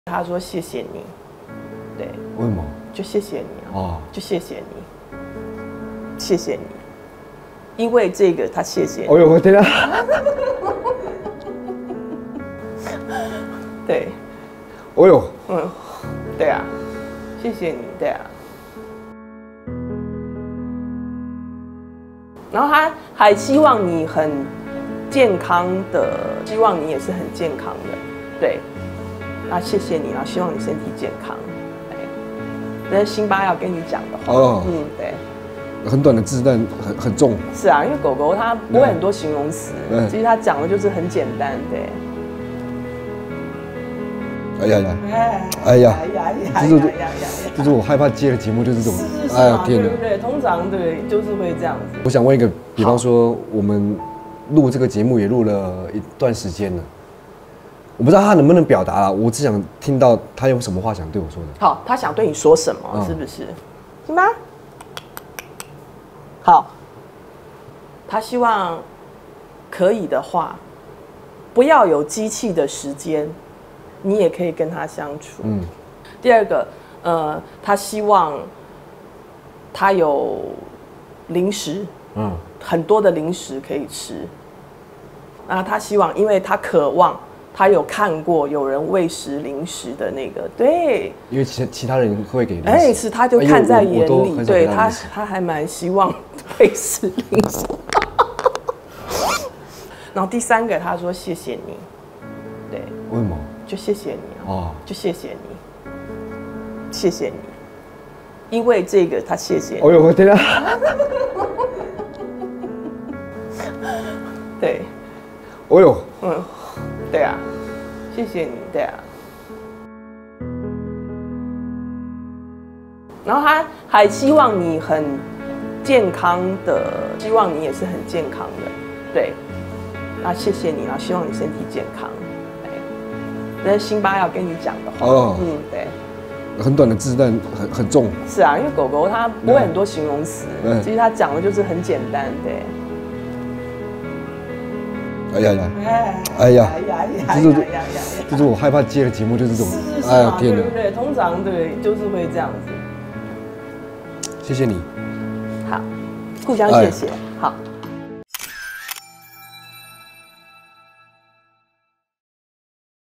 他说谢谢你，对， 为什么？ 就谢谢你哦， 就谢谢你，谢谢你，因为这个他谢谢你。 哎呦，我天啊！ 对， 哎呦， 对啊，谢谢你，对啊。然后他还希望你很健康的，希望你也是很健康的，对。那谢谢你，然后希望你身体健康。对，这是辛巴要跟你讲的话。 哦， 对。 很短的字，但很重。 是啊，因为狗狗它不会很多形容词，其实它讲的就是很简单，对。 哎呀呀！哎呀！就是我害怕接的节目就是这种。 哎呀天哪！对不对？通常对就是会这样子。 我想问一个，比方说我们录这个节目也录了一段时间了，我不知道他能不能表达啊，我只想听到他有什么话想对我说的。 好，他想对你说什么？是不是？是吗？好，他希望可以的话，不要有机器的时间，你也可以跟他相处。第二个，他希望他有零食，很多的零食可以吃。啊，他希望，因为他渴望，他有看过有人喂食零食的那个，对， 因为其他人会给零食， 是他就看在眼里，对他还蛮希望喂食零食。然后第三个，他说谢谢你，对， 为什么？ 就谢谢你哦， 就谢谢你，谢谢你，因为这个他谢谢你。 哎呦，我天啊！ 对， 哎呦， 对啊，谢谢你，对啊。然后他还希望你很健康的，希望你也是很健康的，对。那谢谢你，然后希望你身体健康。这是辛巴要跟你讲的话。 哦， 对。 很短的字，但很重。 是啊，因为狗狗它不会很多形容词，其实它讲的就是很简单，对。 哎呀呀！哎呀！就是我害怕接的节目就是这种。哎呀天哪！ 对不对？通常对就是会这样子。 谢谢你。 好，互相谢谢。好。